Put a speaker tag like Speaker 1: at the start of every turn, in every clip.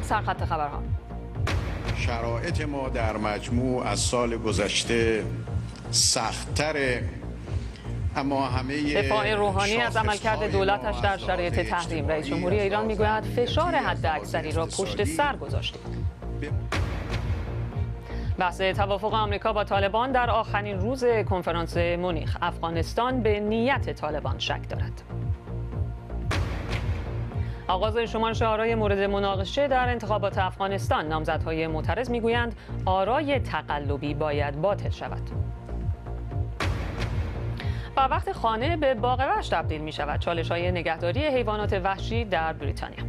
Speaker 1: سرخط خبرها.
Speaker 2: شرایط ما در مجموع از سال گذشته سخت‌تره، اما همه
Speaker 1: دفاع روحانی از عملکرد دولتش در شرایط تحریم. رئیس جمهوری ایران میگوید فشار حداکثری را پشت سر گذاشتیم. بحث توافق آمریکا با طالبان در آخرین روز کنفرانس مونیخ. افغانستان به نیت طالبان شک دارد. آغاز شمارش آرای مورد مناقشه در انتخابات افغانستان. نامزدهای معترض میگویند آرای تقلبی باید باطل شود. و وقت خانه به باغ وحش تبدیل می شود. چالش‌های نگهداری حیوانات وحشی در بریتانیا.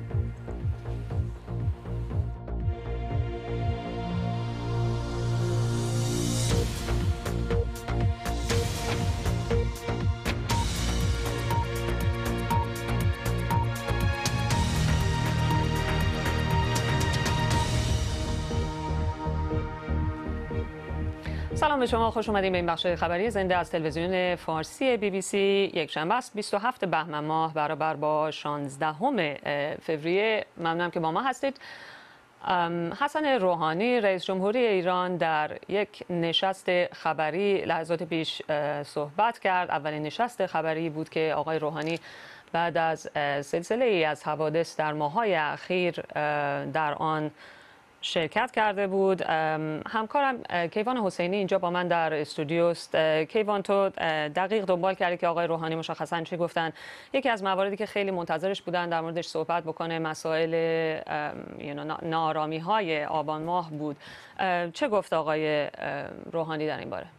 Speaker 1: سلام به شما، خوش اومدید به این بخش خبری زنده از تلویزیون فارسی BBC. یک شنبه است 27 بهمن ماه برابر با 16 فوریه. ممنونم که با ما هستید. حسن روحانی رئیس جمهوری ایران در یک نشست خبری لحظات پیش صحبت کرد. اولین نشست خبری بود که آقای روحانی بعد از سلسله ای از حوادث در ماه‌های اخیر در آن شرکت کرده بود. همکارم کیوان حسینی اینجا با من در استودیوست. کیوان، تو دقیق دنبال کردی که آقای روحانی مشخصا چی گفتن؟ یکی از مواردی که خیلی منتظرش بودن در موردش صحبت بکنه مسائل ناآرامی های آبان ماه بود. چه گفت آقای روحانی در این باره؟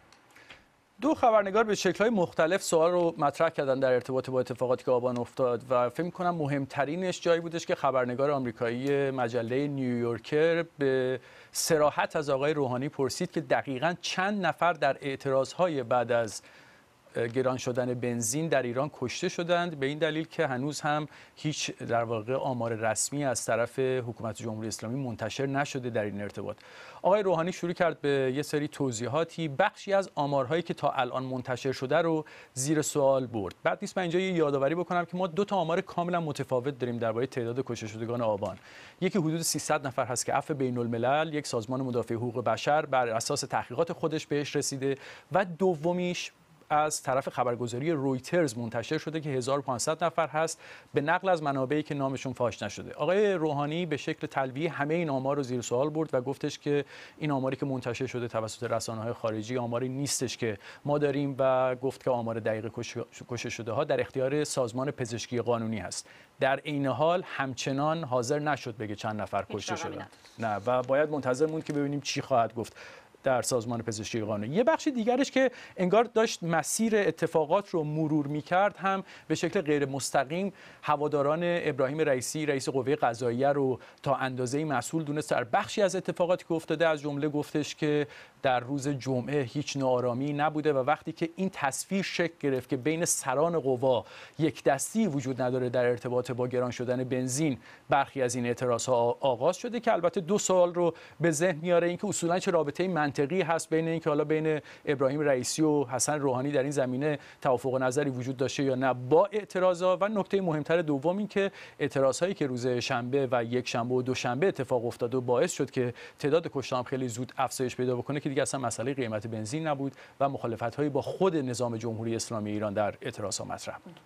Speaker 3: دو خبرنگار به شکل‌های مختلف سوال رو مطرح کردن در ارتباط با اتفاقاتی که آبان افتاد و فکر می‌کنم مهمترینش جایی بودش که خبرنگار آمریکایی مجله نیویورکر به صراحت از آقای روحانی پرسید که دقیقاً چند نفر در اعتراض‌های بعد از گران شدن بنزین در ایران کشته شدند، به این دلیل که هنوز هم هیچ در واقع آمار رسمی از طرف حکومت جمهوری اسلامی منتشر نشده در این ارتباط. آقای روحانی شروع کرد به یه سری توضیحاتی، بخشی از آمارهایی که تا الان منتشر شده رو زیر سوال برد. بعد نیست من اینجا یه یادآوری بکنم که ما دو تا آمار کاملا متفاوت داریم درباره تعداد کشته شدگان آبان. یکی حدود 300 نفر هست که عفو بین‌الملل، یک سازمان مدافع حقوق بشر بر اساس تحقیقات خودش بهش رسیده، و دومیش از طرف خبرگزاری رویترز منتشر شده که 1500 نفر هست به نقل از منابعی که نامشون فاش نشده. آقای روحانی به شکل تلویحی همه این آمار رو زیر سوال برد و گفتش که این آماری که منتشر شده توسط رسانه‌های خارجی آماری نیستش که ما داریم، و گفت که آمار دقیق کشته شده ها در اختیار سازمان پزشکی قانونی هست. در عین حال همچنان حاضر نشد بگه چند نفر کشته شدن. نه، و باید منتظر موند که ببینیم چی خواهد گفت در سازمان پزشکی قانونی. یه بخش دیگرش که انگار داشت مسیر اتفاقات رو مرور می‌کرد هم به شکل غیر مستقیم هواداران ابراهیم رئیسی رئیس قوه قضاییه رو تا اندازه‌ای مسئول دونست در بخشی از اتفاقاتی که افتاده. از جمله گفتش که در روز جمعه هیچ ناآرامی نبوده و وقتی که این تصویر شکل گرفت که بین سران قوا یک دستی وجود نداره در ارتباط با گران شدن بنزین، برخی از این اعتراض‌ها آغاز شده که البته دو سوال رو به ذهن میاره، اینکه اصولاً چه رابطه‌ای منطقی هست بین اینکه حالا بین ابراهیم رئیسی و حسن روحانی در این زمینه توافق نظری وجود داشته یا نه با اعتراضا، و نکته مهمتر دوم این که اعتراضایی که روز شنبه و یک شنبه و دوشنبه اتفاق افتاد و باعث شد که تعداد کشته‌ها خیلی زود افزایش پیدا بکنه که دیگه اصلا مسئله قیمت بنزین نبود و مخالفت‌هایی با خود نظام جمهوری اسلامی ایران در اعتراضا مطرح بود.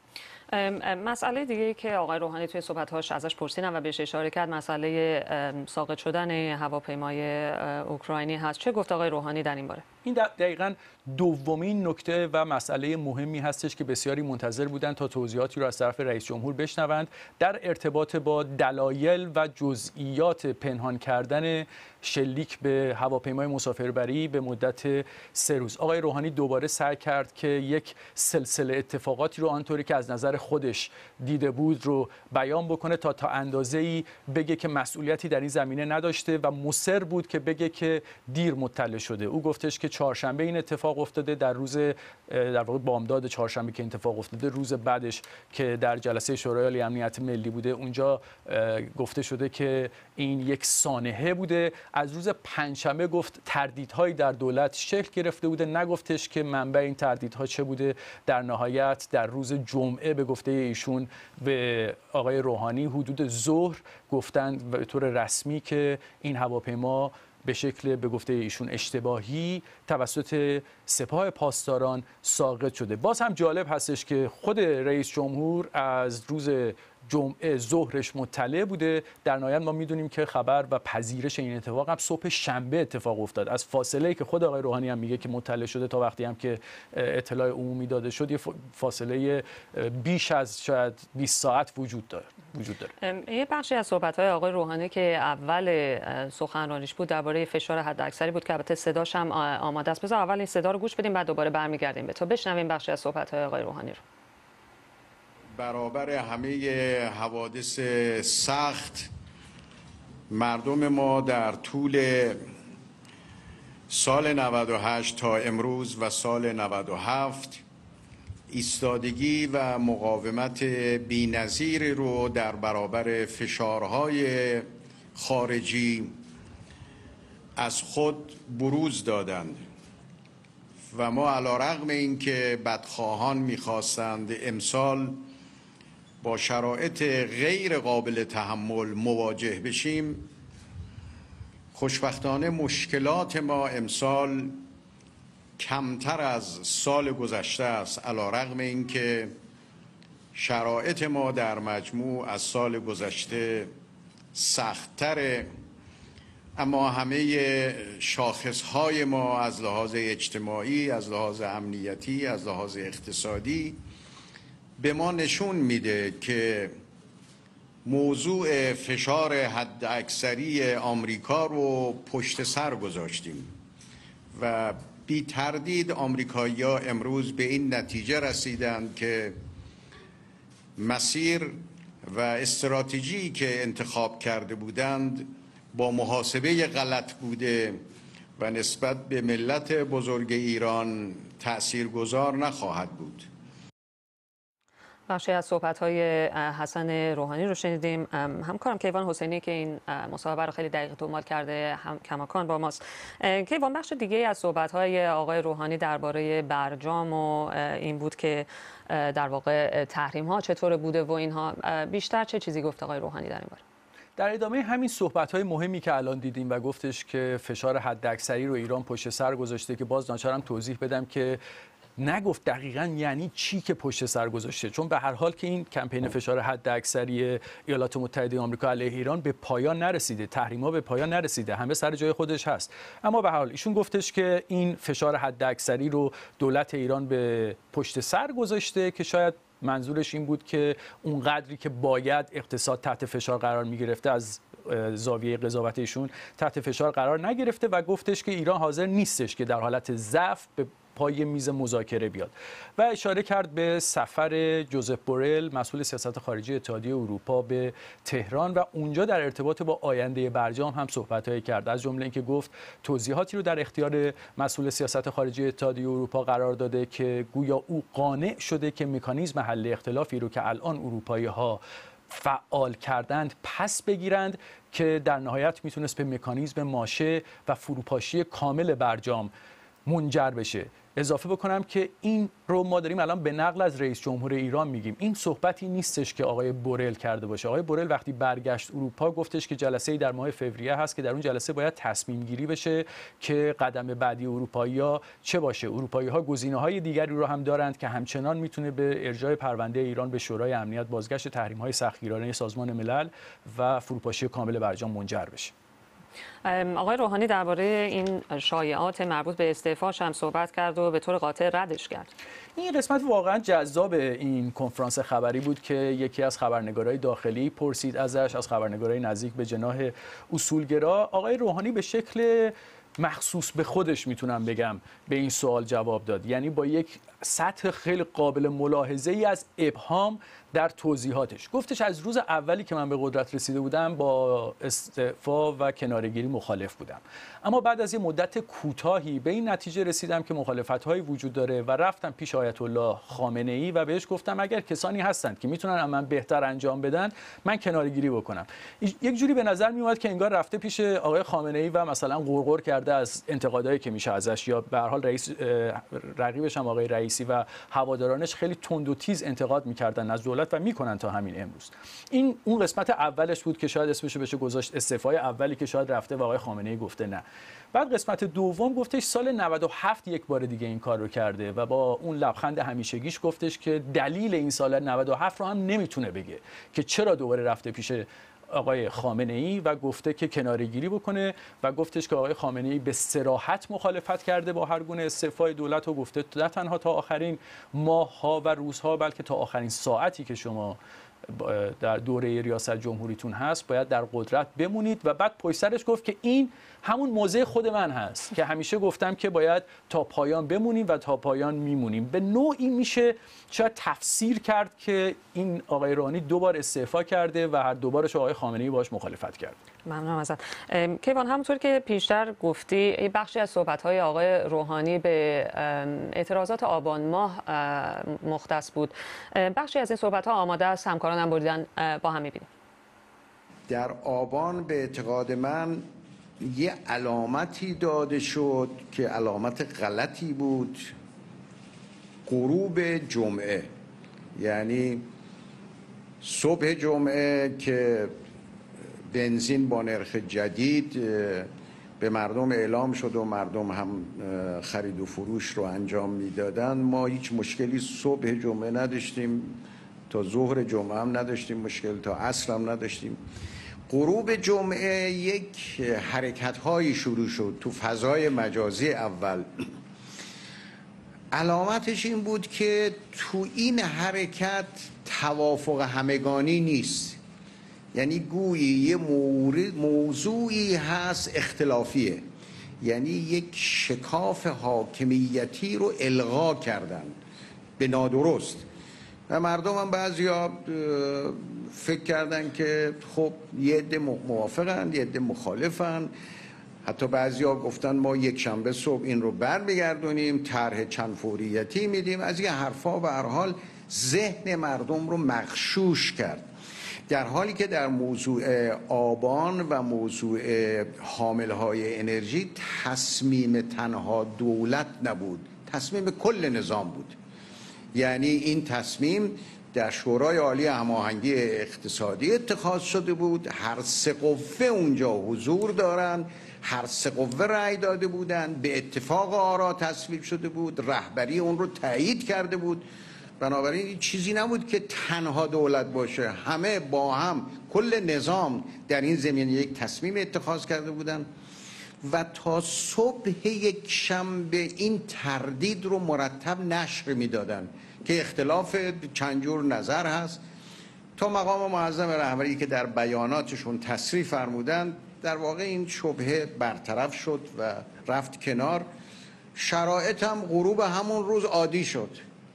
Speaker 1: مسئله دیگه که آقای روحانی توی صحبت‌هاش ازش پرسیدن و بهش اشاره کرد مسئله ساقط شدن هواپیمای اوکراینی هست. چه گفت آقای روحانی در این باره؟
Speaker 3: این دقیقاً دومین نکته و مسئله مهمی هستش که بسیاری منتظر بودند تا توضیحاتی رو از طرف رئیس جمهور بشنوند در ارتباط با دلایل و جزئیات پنهان کردن شلیک به هواپیمای مسافربری به مدت 3 روز. آقای روحانی دوباره سعی کرد که یک سلسله اتفاقاتی رو آنطوری که از نظر خودش دیده بود رو بیان بکنه تا اندازه‌ای بگه که مسئولیتی در این زمینه نداشته و مصر بود که بگه که دیر مطلع شده. او گفتش که چهارشنبه این اتفاق افتاده، در روز در واقع بامداد چهارشنبه که اتفاق افتاده، روز بعدش که در جلسه شورای عالی امنیت ملی بوده، اونجا گفته شده که این یک سانحه بوده. از روز پنجشنبه گفت تردیدهایی در دولت شکل گرفته بوده، نگفتش که منبع این تردیدها چه بوده. در نهایت در روز جمعه به گفته ایشون به آقای روحانی حدود ظهر گفتند به طور رسمی که این هواپیما به شکل به گفته ایشون اشتباهی توسط سپاه پاسداران ساقط شده. باز هم جالب هستش که خود رئیس جمهور از روز جمعه ظهرش مطلع بوده. در نهایت ما میدونیم که خبر و پذیرش این اتفاق هم صبح شنبه اتفاق افتاد. از فاصله‌ای که خود آقای روحانی هم میگه که مطلع شده تا وقتی هم که اطلاع عمومی داده شد، یه فاصله بیش از شاید 20 ساعت وجود داره.
Speaker 1: یه بخشی از صحبت‌های آقای روحانی که اول سخنرانیش بود درباره فشار حداکثری بود که البته صداش هم آماده است. بذار اول این صدا رو گوش بدیم، بعد دوباره برمیگردیم به تو بشنویم بخشی از صحبت‌های آقای روحانی رو.
Speaker 2: برابر همه حوادث سخت، مردم ما در طول سال 98 تا امروز و سال 97 ایستادگی و مقاومت بی‌نظیری رو در برابر فشارهای خارجی از خود بروز دادند و ما علی‌رغم اینکه بدخواهان می‌خواستند امسال با شرایط غیر قابل تحمل مواجه بشیم، خوشبختانه مشکلات ما امسال کمتر از سال گذشته است، علی‌رغم اینکه شرایط ما در مجموع از سال گذشته سخت‌تره، اما همه شاخصهای ما از لحاظ اجتماعی، از لحاظ امنیتی، از لحاظ اقتصادی به ما نشون میده که موضوع فشار حداکثری آمریکا رو پشت سر گذاشتیم و بی تردید آمریکایی‌ها امروز به این نتیجه رسیدند که مسیر و استراتژی که انتخاب کرده بودند با محاسبه غلط بوده و نسبت به ملت بزرگ ایران تأثیرگذار نخواهد بود.
Speaker 1: بخشی از صحبت‌های حسن روحانی رو شنیدیم. همکارم کیوان حسینی که این مصاحبه رو خیلی دقیق دنبال کرده هم کماکان با ماست. کیوان، بخش دیگه از صحبت‌های آقای روحانی درباره برجام و این بود که در واقع تحریم‌ها چطور بوده و اینها، بیشتر چه چیزی گفت آقای روحانی در این باره؟
Speaker 3: در ادامه همین صحبت‌های مهمی که الان دیدیم و گفتش که فشار حداکثری رو ایران پشت سر گذاشته، که باز ناچارم توضیح بدم که نگفت دقیقاً یعنی چی که پشت سر گذاشته، چون به هر حال که این کمپین فشار حداکثری ایالات متحده آمریکا علیه ایران به پایان نرسیده، تحریم‌ها به پایان نرسیده، همه سر جای خودش هست. اما به هر حال ایشون گفتش که این فشار حداکثری رو دولت ایران به پشت سر گذاشته که شاید منظورش این بود که اون قدری که باید اقتصاد تحت فشار قرار می‌گرفته از زاویه قضاوت ایشون تحت فشار قرار نگرفته و گفتش که ایران حاضر نیستش که در حالت ضعف به پای میز مذاکره بیاد و اشاره کرد به سفر جوزف بورل مسئول سیاست خارجی اتحادیه اروپا به تهران و اونجا در ارتباط با آینده برجام هم صحبت‌هایی کرد، از جمله اینکه گفت توضیحاتی رو در اختیار مسئول سیاست خارجی اتحادیه اروپا قرار داده که گویا او قانع شده که مکانیزم حل اختلافی رو که الان اروپایی‌ها فعال کردند پس بگیرند که در نهایت میتونست به مکانیزم ماشه و فروپاشی کامل برجام منجر بشه. اضافه بکنم که این رو ما داریم الان به نقل از رئیس جمهور ایران میگیم، این صحبتی نیستش که آقای بورل کرده باشه. آقای بورل وقتی برگشت اروپا گفتش که جلسه‌ای در ماه فوریه هست که در اون جلسه باید تصمیم گیری بشه که قدم بعدی اروپایی‌ها چه باشه. اروپایی‌ها گزینه‌های دیگری رو هم دارند که همچنان میتونه به ارجاع پرونده ایران به شورای امنیت، بازگشت تحریم‌های سختگیرانه سازمان ملل و فروپاشی کامل برجام منجر بشه.
Speaker 1: آقای روحانی درباره این شایعات مربوط به استعفاش هم صحبت کرد و به طور قاطع ردش کرد.
Speaker 3: این قسمت واقعا جذاب این کنفرانس خبری بود که یکی از خبرنگارای داخلی پرسید ازش، از خبرنگارای نزدیک به جناح اصولگرا. آقای روحانی به شکل مخصوص به خودش میتونم بگم به این سوال جواب داد، یعنی با یک سطح خیلی قابل ملاحظه‌ای از ابهام در توضیحاتش. گفتش از روز اولی که من به قدرت رسیده بودم با استعفا و کناره‌گیری مخالف بودم، اما بعد از یه مدت کوتاهی به این نتیجه رسیدم که مخالفت‌هایی وجود داره و رفتم پیش آیت الله خامنه‌ای و بهش گفتم اگر کسانی هستند که میتونن من بهتر انجام بدن من کناره‌گیری بکنم. یک جوری به نظر میومد که انگار رفته پیش آقای خامنه‌ای و مثلا غرغر کرده از انتقادایی که میشه ازش، یا به هر حال رقیبش هم آقای رئیسی و هوادارانش خیلی تند و تیز انتقاد میکردن از دولت و میکنن تا همین امروز. این اون قسمت اولش بود که شاید اسمش بشه گذاشت استعفای اولی که شاید رفته و آقای خامنه‌ای گفته نه. بعد قسمت دوم گفتش سال 97 یک بار دیگه این کار رو کرده و با اون لبخند همیشگیش گفتش که دلیل این سال 97 رو هم نمیتونه بگه که چرا دوباره رفته پیش آقای خامنه‌ای و گفته که کناره‌گیری بکنه و گفتش که آقای خامنه‌ای به صراحت مخالفت کرده با هر گونه استعفای دولت و گفته نه تنها تا آخرین ماه‌ها و روزها بلکه تا آخرین ساعتی که شما در دوره ریاست جمهوریتون هست باید در قدرت بمونید و بعد پشت سرش گفت که این همون موضع خود من هست که همیشه گفتم که باید تا پایان بمونیم و تا پایان میمونیم. به نوعی میشه شاید تفسیر کرد که این آقای روحانی دوبار استعفا کرده و هر دوبارش آقای خامنه‌ای باهاش مخالفت کرد.
Speaker 1: ممنونم ازت. کیوان، همونطور که پیشتر گفتی یه بخشی از صحبت‌های آقای روحانی به اعتراضات آبان ماه مختص بود. بخشی از این صحبت‌ها آماده است، همکارانم بریدن، با هم می‌بینیم.
Speaker 2: در آبان به اعتقاد من یه علامتی داده شد که علامت غلطی بود، غروب جمعه، یعنی صبح جمعه که بنزین با نرخ جدید به مردم اعلام شد و مردم هم خرید و فروش رو انجام میدادن. ما هیچ مشکلی صبح جمعه نداشتیم، تا ظهر جمعه هم نداشتیم مشکل، تا عصر هم نداشتیم. غروب جمعه یک حرکت‌هایی شروع شد تو فضای مجازی. اول علامتش این بود که تو این حرکت توافق همگانی نیست، یعنی گویی یه موضوعی هست اختلافیه، یعنی یک شکاف حاکمیتی رو الغا کردن به نادرست و مردم هم بعضیا فکر کردن که خب یه عده موافقن یه عده مخالفن، حتی بعضیا گفتن ما یک شنبه صبح این رو برمیگردونیم، طرح چند فوریتی میدیم، از این حرفا به هر حال ذهن مردم رو مغشوش کرد. در حالی که در موضوع آبان و موضوع حاملهای انرژی تصمیم تنها دولت نبود، تصمیم کل نظام بود. یعنی این تصمیم در شورای عالی هماهنگی اقتصادی اتخاذ شده بود، هر سه قوه اونجا حضور دارن، هر سه قوه رأی داده بودن، به اتفاق آرا تصویب شده بود، رهبری اون رو تایید کرده بود. بنابراین این چیزی نبود که تنها دولت باشه، همه با هم کل نظام در این زمینه یک تصمیم اتخاذ کرده بودن و تا صبح یک شنبه این تردید رو مرتب نشر میدادن که اختلاف چند جور نظر هست، تا مقام معظم رهبری که در بیاناتشون تصریح فرمودن در واقع این شبهه برطرف شد و رفت کنار. شرایط هم غروب همون روز عادی شد.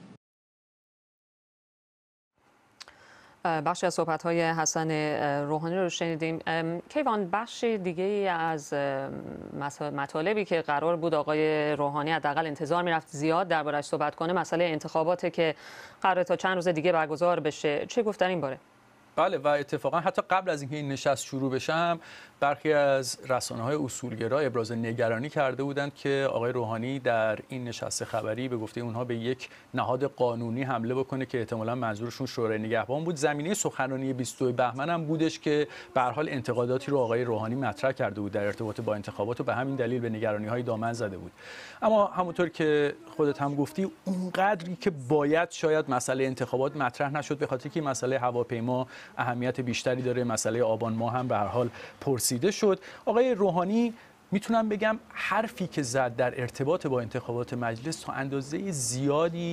Speaker 1: بخشی از صحبت‌های حسن روحانی رو شنیدیم. کیوان، بخش دیگه از مطالبی که قرار بود آقای روحانی حداقل انتظار می‌رفت زیاد درباره‌اش صحبت کنه، مسئله انتخاباته که قراره تا چند روز دیگه برگزار بشه. چه گفت در این باره؟
Speaker 3: بله، و اتفاقا حتی قبل از اینکه این نشست شروع بشه هم برخی از رسانه‌های اصولگرا ابراز نگرانی کرده بودند که آقای روحانی در این نشست خبری به گفته اونها به یک نهاد قانونی حمله بکنه که احتمالاً منظورشون شورای نگهبان بود. زمینه سخنرانی 22 بهمن هم بودش که به هر حال انتقاداتی رو آقای روحانی مطرح کرده بود در ارتباط با انتخابات و به همین دلیل به نگرانی‌های دامن زده بود. اما همونطور که خودت هم گفتی اونقدری که باید شاید مسئله انتخابات مطرح نشد، به خاطر که مسئله هواپیما اهمیت بیشتری داره، مسئله آبان ماه هم به هر حال پرسیده شد. آقای روحانی میتونم بگم حرفی که زد در ارتباط با انتخابات مجلس تا اندازه زیادی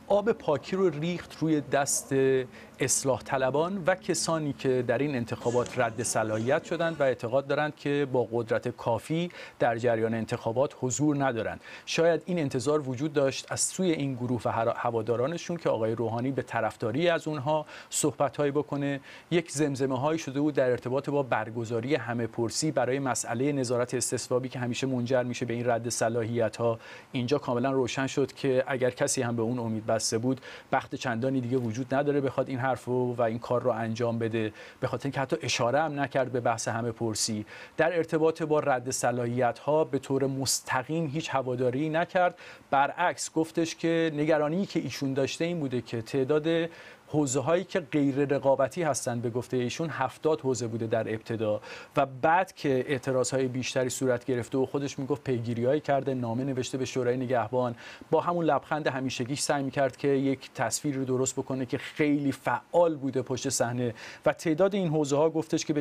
Speaker 3: آب پاکی رو ریخت روی دست اصلاح طلبان و کسانی که در این انتخابات رد صلاحیت شدند و اعتقاد دارند که با قدرت کافی در جریان انتخابات حضور ندارند. شاید این انتظار وجود داشت از سوی این گروه و هوادارانشون که آقای روحانی به طرفداری از اونها صحبت‌هایی بکنه. یک زمزمه‌هایی شده بود در ارتباط با برگزاری همه‌پرسی برای مسئله نظارت استصوابی که همیشه منجر میشه به این رد صلاحیت‌ها. اینجا کاملا روشن شد که اگر کسی هم به اون امید بسته بود، بخت چندانی دیگه وجود نداره بخواد این حرفو و این کار رو انجام بده، به خاطر اینکه حتی اشاره هم نکرد به بحث همه‌پرسی. در ارتباط با رد صلاحیت‌ها به طور مستقیم هیچ هواداری نکرد، برعکس گفتش که نگرانی که ایشون داشته این بوده که تعداد حوزه هایی که غیر رقابتی هستند به گفته ایشون 70 حوزه بوده در ابتدا و بعد که اعتراض های بیشتری صورت گرفته و خودش میگفت پیگیری‌هایی کرده، نامه نوشته به شورای نگهبان، با همون لبخند همیشگیش سعی می‌کرد که یک تصویر رو درست بکنه که خیلی فعال بوده پشت صحنه و تعداد این حوزه ها گفتش که به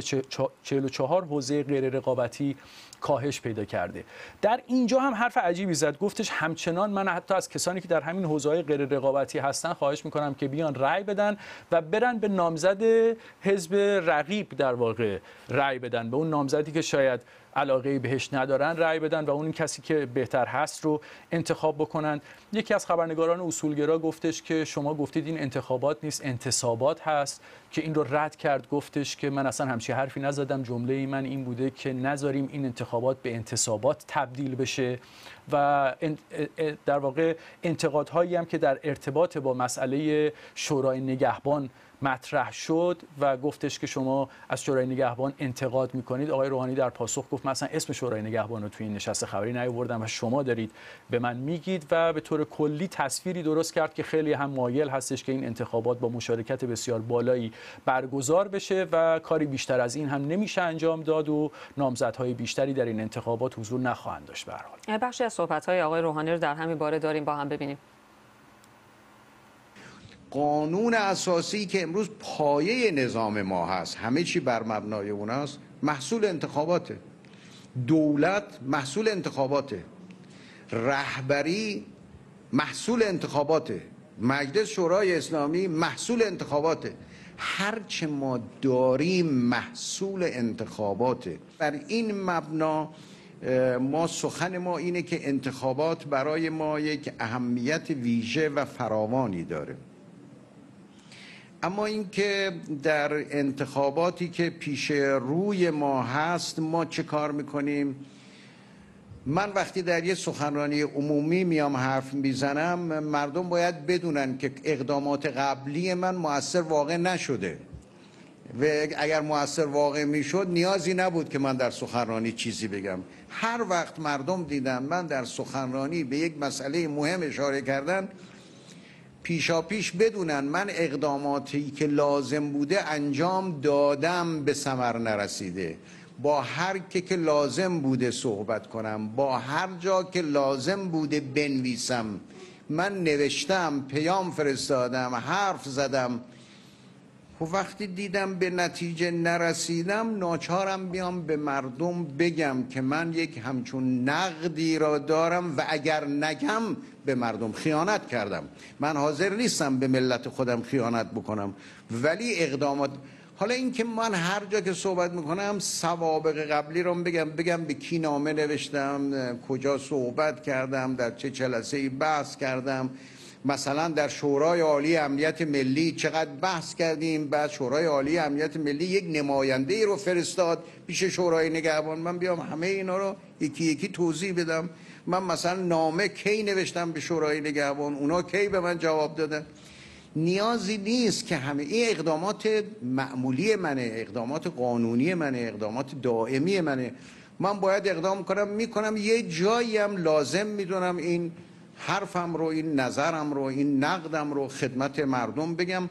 Speaker 3: 44 حوزه غیر رقابتی کاهش پیدا کرده. در اینجا هم حرف عجیبی زد، گفتش همچنان من حتی از کسانی که در همین حوزه‌های غیر رقابتی هستن خواهش می‌کنم که بیان رأی بدن و برن به نامزد حزب رقیب در واقع رأی بدن، به اون نامزدی که شاید علاقه‌ای بهش ندارن رأی بدن و اون کسی که بهتر هست رو انتخاب بکنن. یکی از خبرنگاران اصولگرا گفتش که شما گفتید این انتخابات نیست انتصابات هست، که این رو رد کرد، گفتش که من اصلا همچین حرفی نزدم، جمله من این بوده که نذاریم این انتخابات به انتصابات تبدیل بشه. و در واقع انتقادهایی هم که در ارتباط با مسئله شورای نگهبان مطرح شد و گفتش که شما از شورای نگهبان انتقاد میکنید. آقای روحانی در پاسخ گفت مثلا اسم شورای نگهبان رو توی این نشست خبری نیاوردم و شما دارید به من میگید و به طور کلی تصویری درست کرد که خیلی هم مایل هستش که این انتخابات با مشارکت بسیار بالایی برگزار بشه و کاری بیشتر از این هم نمیشه انجام داد و نامزدهای بیشتری در این انتخابات حضور نخواهند داشت. به هر حال
Speaker 1: بخشی از صحبت‌های آقای روحانی رو در همین باره داریم، با هم ببینیم.
Speaker 2: قانون اساسی که امروز پایه نظام ما هست، همه چی بر مبنای اون است، محصول انتخاباته. دولت محصول انتخاباته، رهبری محصول انتخاباته، مجلس شورای اسلامی محصول انتخاباته. هرچه ما داریم محصول انتخاباته. بر این مبنا ما سخن ما اینه که انتخابات برای ما یک اهمیت ویژه و فراوانی داره. اما اینکه در انتخاباتی که پیش روی ما هست ما چه کار میکنیم؟ من وقتی در یه سخنرانی عمومی میام حرف میزنم، مردم باید بدونن که اقدامات قبلی من مؤثر واقع نشده و اگر مؤثر واقع میشد نیازی نبود که من در سخنرانی چیزی بگم. هر وقت مردم دیدن من در سخنرانی به یک مسئله مهم اشاره کردن، پیشاپیش بدونن من اقداماتی که لازم بوده انجام دادم، به ثمر نرسیده. با هر که لازم بوده صحبت کنم، با هر جا که لازم بوده بنویسم، من نوشتم، پیام فرستادم، حرف زدم. و وقتی دیدم به نتیجه نرسیدم، ناچارم بیام به مردم بگم که من یک همچون نقدی را دارم و اگر نگم به مردم خیانت کردم. من حاضر نیستم به ملت خودم خیانت بکنم، ولی اقدامات. حالا اینکه من هر جا که صحبت میکنم سوابق قبلی رو بگم به کی نامه نوشتم، کجا صحبت کردم، در چه جلسه‌ای بحث کردم، مثلا در شورای عالی امنیت ملی چقدر بحث کردیم، بعد شورای عالی امنیت ملی یک نماینده رو فرستاد پیش شورای نگهبان، من بیام همه اینا رو یکی یکی توضیح بدم. من مثلا نامه کی نوشتم به شورای نگهبان، اونا کی به من جواب دادن. نیازی نیست که همه این اقدامات معمولی منه، اقدامات قانونی منه، اقدامات دائمی منه. من باید اقدام کنم، میکنم. یه جایی هم لازم میدونم این حرفم رو، این نظرم رو، این نقدم رو خدمت مردم بگم.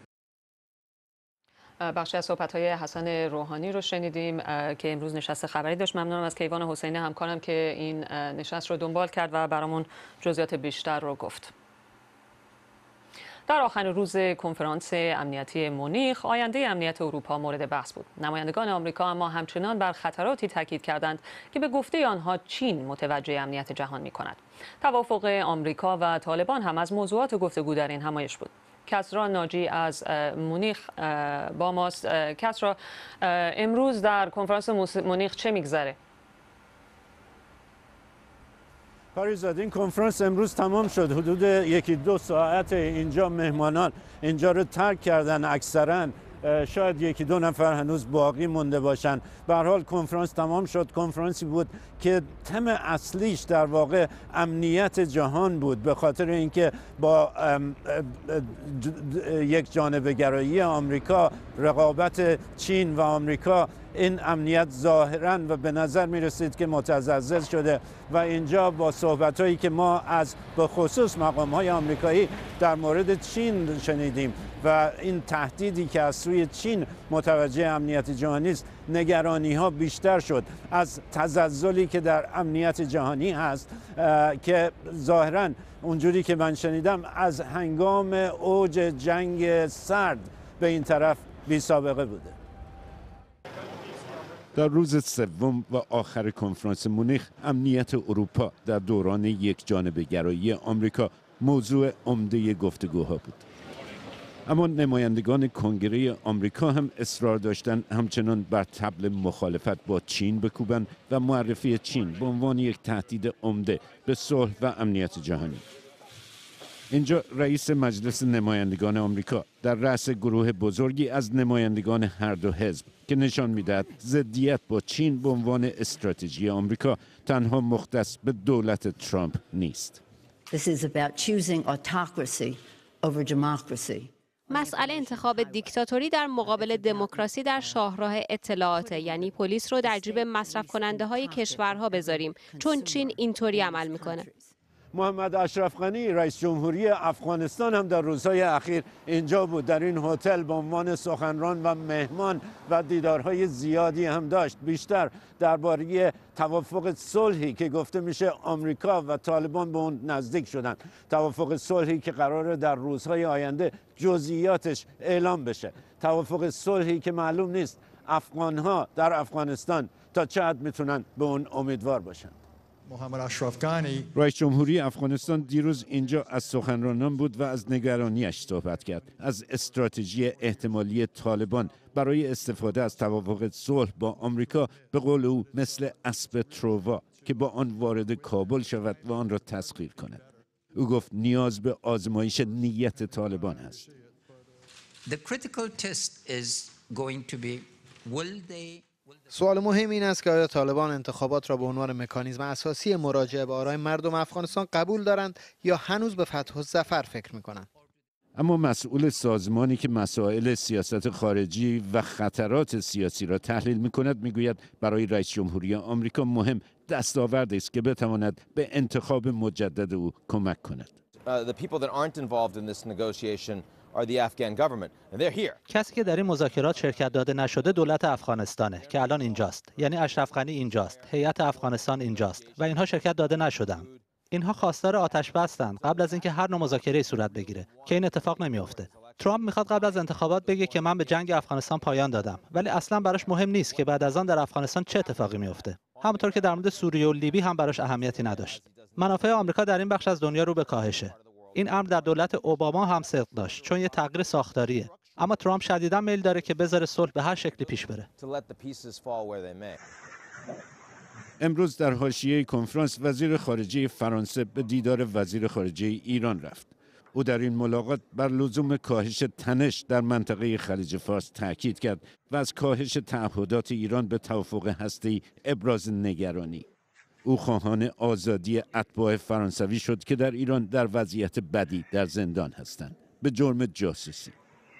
Speaker 1: بخشی از صحبت‌های حسن روحانی رو شنیدیم که امروز نشست خبری داشت. ممنونم از کیوان حسینی همکارم که این نشست رو دنبال کرد و برامون جزئیات بیشتر رو گفت. در آخرین روز کنفرانس امنیتی مونیخ آینده امنیت اروپا مورد بحث بود. نمایندگان آمریکا اما همچنان بر خطراتی تاکید کردند که به گفته آنها چین متوجه امنیت جهان می‌کند. توافق آمریکا و طالبان هم از موضوعات گفتگو در این همایش بود. کسرا ناجی از مونیخ با ماست. کسرا، امروز در کنفرانس مونیخ چه میگذره؟
Speaker 4: پاریزاد، این کنفرانس امروز تمام شد. حدود 1-2 ساعت اینجا مهمانان اینجا رو ترک کردن. اکثرا شاید 1-2 نفر هنوز باقی مونده باشن. به هر حال کنفرانس تمام شد. کنفرانسی بود که تم اصلیش در واقع امنیت جهان بود، به خاطر اینکه با یک جانبه گرایی آمریکا، رقابت چین و آمریکا، این امنیت ظاهراً و به نظر می رسید که متزلزل شده و اینجا با صحبت‌هایی که ما از به خصوص مقام‌های آمریکایی در مورد چین شنیدیم و این تهدیدی که از سوی چین متوجه امنیت جهانی است، نگرانی‌ها بیشتر شد از تزلزلی که در امنیت جهانی هست که ظاهراً اونجوری که من شنیدم از هنگام اوج جنگ سرد به این طرف بی سابقه بوده.
Speaker 5: در روز سوم و آخر کنفرانس مونیخ، امنیت اروپا در دوران یک جانبه گرایی آمریکا موضوع عمده گفتگوها بود. اما نمایندگان کنگره آمریکا هم اصرار داشتند همچنان بر طبل مخالفت با چین بکوبند و معرفی چین به عنوان یک تهدید عمده به صلح و امنیت جهانی. اینجا رئیس مجلس نمایندگان آمریکا در رأس گروه بزرگی از نمایندگان هر دو حزب که نشان می‌دهد ضدیت با چین به عنوان استراتژی آمریکا تنها مختص به دولت ترامپ نیست.
Speaker 6: مسئله انتخاب دیکتاتوری در مقابل دموکراسی در شاهراه اطلاعات، یعنی پلیس رو در جیب مصرف کننده های کشورها بذاریم، چون چین اینطوری عمل میکنه.
Speaker 4: محمد اشرف غنی رئیس جمهوری افغانستان هم در روزهای اخیر اینجا بود. در این هتل به عنوان سخنران و مهمان و دیدارهای زیادی هم داشت. بیشتر درباره توافق صلحی که گفته میشه آمریکا و طالبان به اون نزدیک شدن. توافق صلحی که قراره در روزهای آینده جزئیاتش اعلام بشه. توافق صلحی که معلوم نیست افغانها در افغانستان تا چه حد میتونن به اون امیدوار باشن.
Speaker 7: محمد اشرف غنی
Speaker 5: رئیس جمهوری افغانستان دیروز اینجا از سخنرانان بود و از نگرانیش صحبت کرد، از استراتژی احتمالی طالبان برای استفاده از توافق صلح با آمریکا، به قول او مثل اسب تروا که با آن وارد کابل شود و آن را تسخیر کند. او گفت نیاز به آزمایش نیت طالبان است.
Speaker 8: سوال مهم این است که آیا طالبان انتخابات را به عنوان مکانیزم اساسی مراجعه به آرای مردم افغانستان قبول دارند یا هنوز به فتح الظفر فکر می‌کنند؟
Speaker 5: اما مسئول سازمانی که مسائل سیاست خارجی و خطرات سیاسی را تحلیل می‌کند می‌گوید برای رئیس جمهوری آمریکا مهم دستاوردی است که بتواند به انتخاب مجدد او کمک کند.
Speaker 9: کسی که در این مذاکرات شرکت داده نشده دولت افغانستانه که الان اینجاست، یعنی اشرف غنی اینجاست، هیئت افغانستان اینجاست و اینها شرکت داده نشدن. اینها خواستار آتش بستند قبل از اینکه هر نوع مذاکره صورت بگیره که این اتفاق نمیفته. ترامپ میخواد قبل از انتخابات بگه که من به جنگ افغانستان پایان دادم، ولی اصلا براش مهم نیست که بعد از آن در افغانستان چه اتفاقی میفته. همونطور که در مورد سوریه و لیبی هم براش اهمیتی نداشت. منافع آمریکا در این بخش از دنیا رو به کاهشه. این امر در دولت اوباما هم صدق داشت چون یه تغییر ساختاریه، اما ترامپ شدیداً میل داره که بذاره صلح به هر شکلی پیش بره.
Speaker 5: امروز در حاشیه کنفرانس وزیر خارجه فرانسه به دیدار وزیر خارجه ایران رفت. او در این ملاقات بر لزوم کاهش تنش در منطقه خلیج فارس تاکید کرد و از کاهش تعهدات ایران به توافق هسته‌ای ابراز نگرانی. او خواهان آزادی اتباع فرانسوی شد که در ایران در وضعیت بدی در زندان هستند به جرم جاسوسی.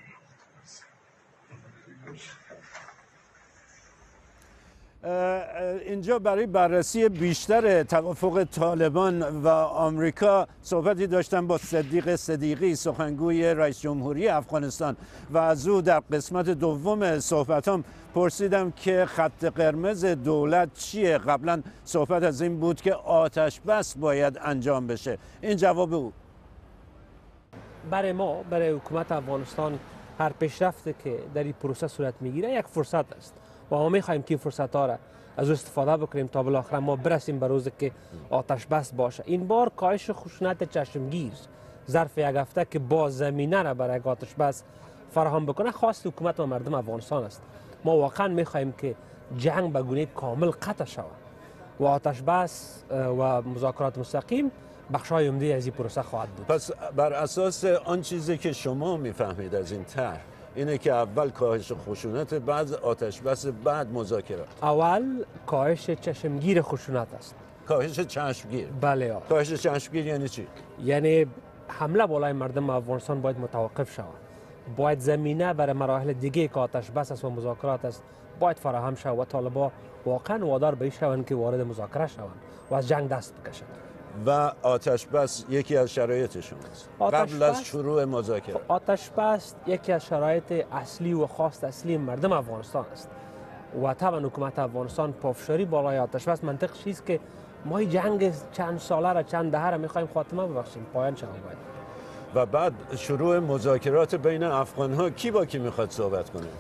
Speaker 4: اینجا برای بررسی بیشتر توافق طالبان و آمریکا صحبتی داشتم با صدیق صدیقی، سخنگوی رئیس جمهوری افغانستان، و از او در قسمت دوم صحبتام پرسیدم که خط قرمز دولت چیه. قبلا صحبت از این بود که آتش بس باید انجام بشه. این جواب او.
Speaker 10: برای ما، برای حکومت افغانستان، هر پیشرفتی که در این پروسه صورت میگیره یک فرصت است و ما میخوایم که فرصت ها را از استفاده بکنیم تا بالاخره ما برسیم به روزی که آتش بس باشه. این بار کاهش خشونت چشمگیر ظرف یک هفته که با زمینه را برای آتش بس فراهم بکنه خواست حکومت و مردم افغانستان است. ما واقعا میخوایم که جنگ به گونه کامل قطع شود و آتش بس و مذاکرات مستقیم بخشای عمده از این پروسه خواهد بود.
Speaker 5: پس بر اساس آن چیزی که شما میفهمید از این طرح اینه که اول کاهش خشونت، بعد آتش بس، بعد مذاکرات.
Speaker 10: اول کاهش چشمگیر خشونت است.
Speaker 5: کاهش چشمگیر؟
Speaker 10: بله.
Speaker 5: کاهش چشمگیر یعنی چی؟
Speaker 10: یعنی حمله بالای مردم افغانستان باید متوقف شود. باید زمینه برای مراحل دیگه که آتش بس است و مذاکرات است باید فراهم شود و طالبان واقعا وادار به شوند که وارد مذاکره شوند و از جنگ دست بکشند.
Speaker 5: و آتش بس یکی از شرایط شماست قبل از شروع مذاکره.
Speaker 10: آتش بس یکی از شرایط اصلی و خاص اصلی مردم افغانستان است و طبعا حکومت افغانستان پافشاری بالای آتش بس منطق چیست که ما جنگ چند ساله را چند دهه را می‌خوایم خاتمه ببخشیم، پایان شود.
Speaker 5: و بعد شروع مذاکرات بین افغان ها کی با کی میخواد صحبت کنه؟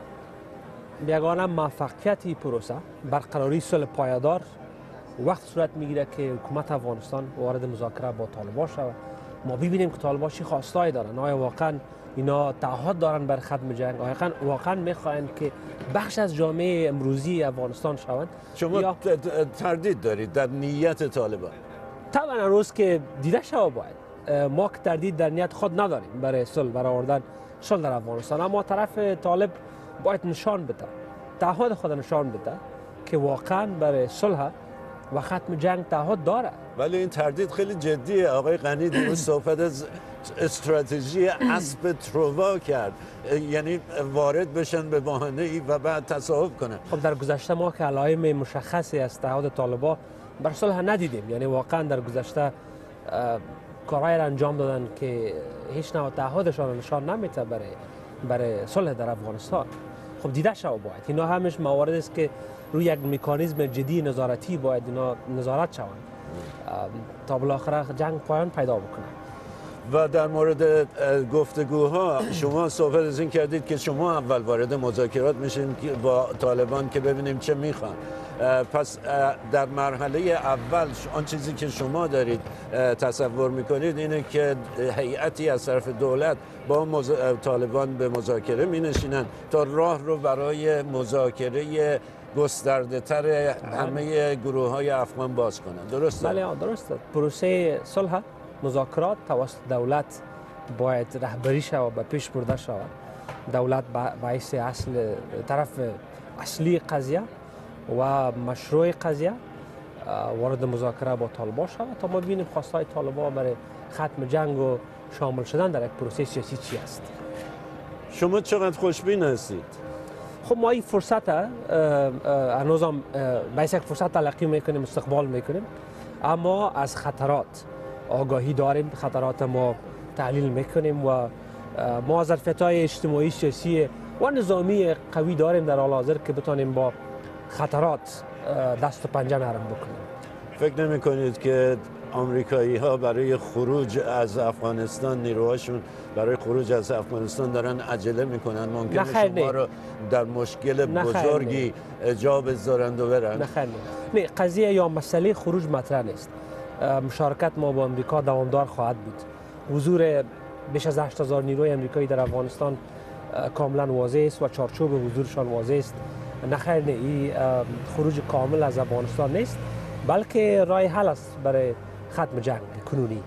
Speaker 10: یگانه موفقیت پروسه برقراری صلح پایدار وقت صورت میگیره که حکومت افغانستان وارد مذاکره با طالبان شود. ما ببینیم که طالبان چه خواستایی دارن. آیا واقعا اینا تعهد دارن بر ختم جنگ؟ آیا واقعا میخواین که بخش از جامعه امروزی افغانستان شوند؟
Speaker 5: شما تردید دارید در نیت طالبان؟
Speaker 10: طبعا روز که دیده شود باید. ما که تردید در نیت خود نداریم برای صلح، برای آوردن صلح در افغانستان، اما طرف طالب باید نشان بده، تعهد خود نشان بده که واقعا برای صلح و ختم جنگ تعهد داره.
Speaker 5: ولی این تردید خیلی جدیه. آقای غنی دیروز صحبت از استراتژی اسب تروا کرد، یعنی وارد بشن به بهانه‌ای و بعد تصاحب کنن.
Speaker 10: خب در گذشته ما که علائم مشخصی از تعهد طالبان بر صلح ندیدیم، یعنی واقعا در گذشته کارهای را انجام دادن که هیچ نوع تعهدشان نشان نمیده برای صلح در افغانستان. خب دیده شود باید اینا همش موارد است که روی یک مکانیزم جدی نظارتی باید اینا نظارت شوند تا بالاخره جنگ پایان پیدا بکنه.
Speaker 5: و در مورد گفتگوها شما صحبت از این کردید که شما اول وارد مذاکرات میشین با طالبان که ببینیم چه میخوان. پس در مرحله اول آن چیزی که شما دارید تصور میکنید اینه که هیئتی از طرف دولت با طالبان به مذاکره مینشینن تا راه رو برای مذاکره گسترده تر همه گروه های افغان باز کنن. درسته؟
Speaker 10: بله درسته. پروسه صلح مذاکرات توسط دولت باید رهبری شود و پیش برده شود. دولت باعث اصل طرف اصلی قضیه و مشروع قضیه وارد مذاکره با طالبان شود تا ما ببینیم خواستهای طالبان برای ختم جنگ و شامل شدن در یک پروسه سیاسی چی است.
Speaker 5: شما چقدر خوشبین هستید؟
Speaker 10: خب ما این فرصت هنوزم باعث یک فرصت تلقی میکنیم، استقبال میکنیم، اما از خطرات آگاهی داریم، خطرات ما تحلیل میکنیم و ما ظرفیت‌های اجتماعی، سیاسی و نظامی قوی داریم در حال حاضر که بتونیم با خطرات دست و پنجه نرم بکنیم.
Speaker 5: فکر نمی کنید که آمریکایی ها برای خروج از افغانستان، نیروهاشون برای خروج از افغانستان دارن عجله میکنن؟ ممکنه شما رو در مشکل بزرگی جا بذارند و برن؟
Speaker 10: نه، قضیه یا مسئله خروج مطرح نیست. مشارکت ما با امریکا دوامدار خواهد بود. حضور بیش از 8000 نیروی امریکایی در افغانستان کاملا واضح است و چارچوب حضورشان واضح است. نخیر نه، این خروج کامل از افغانستان نیست، بلکه راه حل است برای ختم جنگ کنونی.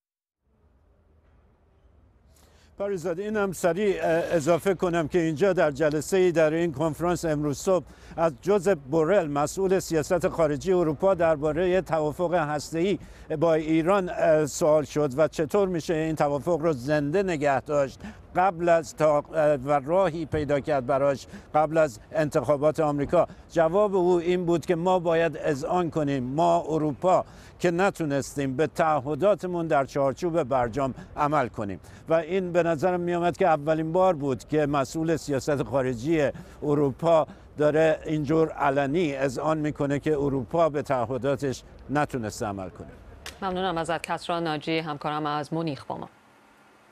Speaker 4: پاریزاده، این هم سریع اضافه کنم که اینجا در جلسه در این کنفرانس امروز صبح از جوزپ بورل مسئول سیاست خارجی اروپا درباره توافق هسته‌ای با ایران سوال شد و چطور میشه این توافق رو زنده نگه داشت قبل از و راهی پیدا کرد براش قبل از انتخابات آمریکا. جواب او این بود که ما باید اذعان کنیم، ما اروپا که نتونستیم به تعهداتمون در چارچوب برجام عمل کنیم. و این به نظرم می آمد که اولین بار بود که مسئول سیاست خارجی اروپا داره اینجور علنی اذعان میکنه که اروپا به تعهداتش نتونسته عمل کنه.
Speaker 1: ممنونم ازت کسرا ناجی، همکارم از مونیخ با ما.